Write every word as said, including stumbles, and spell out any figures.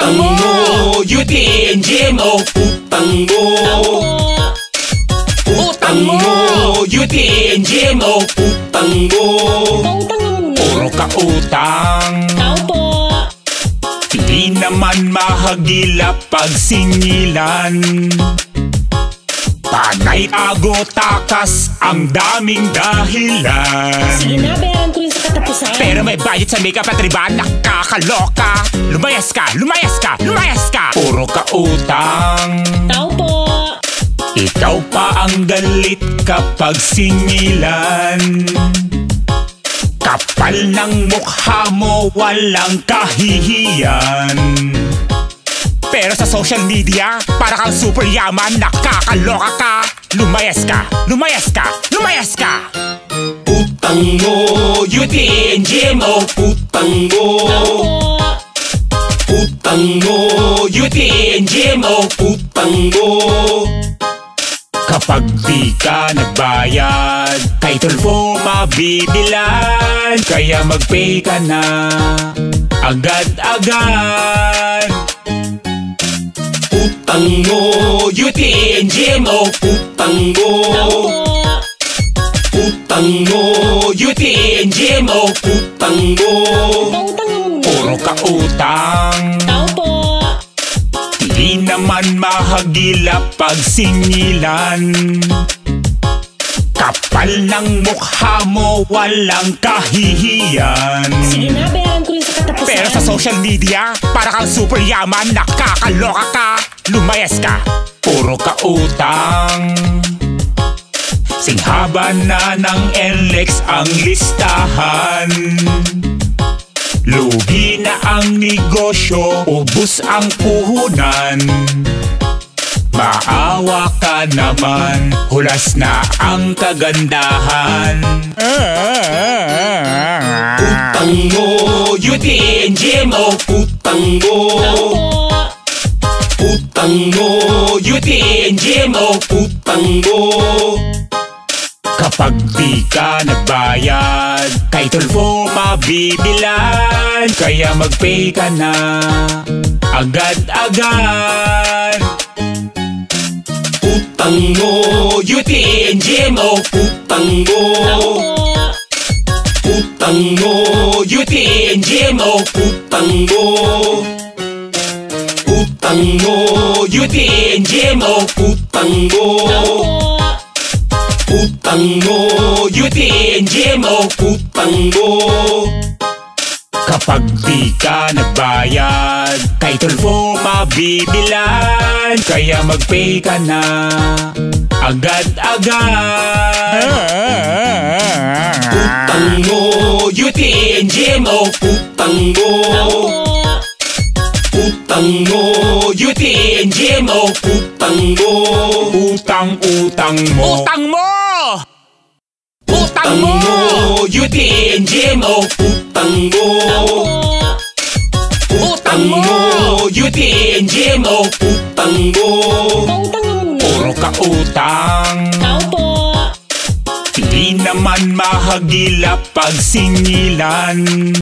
Utang mo, U T N G mo. Utang mo. Utang mo, U T N G mo. Utang mo. Puro ka utang. Tao po. Di naman mahagilap pag singilan. Panay tago takas, ang daming dahilan. Sige na, bayaran ko yun sa katapusan. Pero may budget sa makeup at riban, nakakaloka. Lumayas ka, lumayas ka, lumayas ka. Puro ka utang. Tao po. Ikaw pa ang galit kapag singilan. Kapal ng mukha mo, walang kahihiyan. Pero sa social media, para kang super yaman, nakakaloka ka. Lumayas ka, lumayas ka, lumayas ka. Utang mo, U T N G mo. Utang mo. Utang mo, U T N G mo. Utang mo. Kapag di ka nagbayad, kay Tulfo mabibilan. Kaya mag-pay ka na agad-agad. Utang mo, U T N G mo. Utang mo. Utang mo, U T N G mo. Utang mo. Puro ka utang. Tao po. Di naman mahagilap pag singilan. Kapal ng mukha mo, walang kahihiyan. Sige na, bayaran ko yun sa katapusan. Pero sa social media, para kang super yaman, nakakaloka ka. Lumayas ka, puro ka utang. Singhaba na ng N L E X ang listahan. Lugi na ang negosyo, ubus ang puhunan. Maawa ka naman, hulas na ang kagandahan. Utang mo, U T N G mo. Utang mo. Utang mo, U T N G mo. Utang mo. Kapag di ka nagbayad, kay Tulfo mabibilan. Kaya mag-pay ka na agad-agad. Utang mo, U T N G mo. Utang mo. Utang mo, U T N G mo. Utang mo. Utang mo, U T N G mo. Utang mo. Utang mo, U T N G mo. Utang mo. Kapag di ka nagbayad, kay Tulfo mabibilan. Kaya mag-pay ka na agad-agad. Utang mo, U T N G mo. Utang mo. Utang mo, U T N G mo. Utang mo. Utang-utang mo. Utang mo! Utang mo, U T N G mo. Utang mo. Utang mo, U T N G mo. Utang mo. Puro ka utang. Tao po. Di naman mahagilap pag singilan.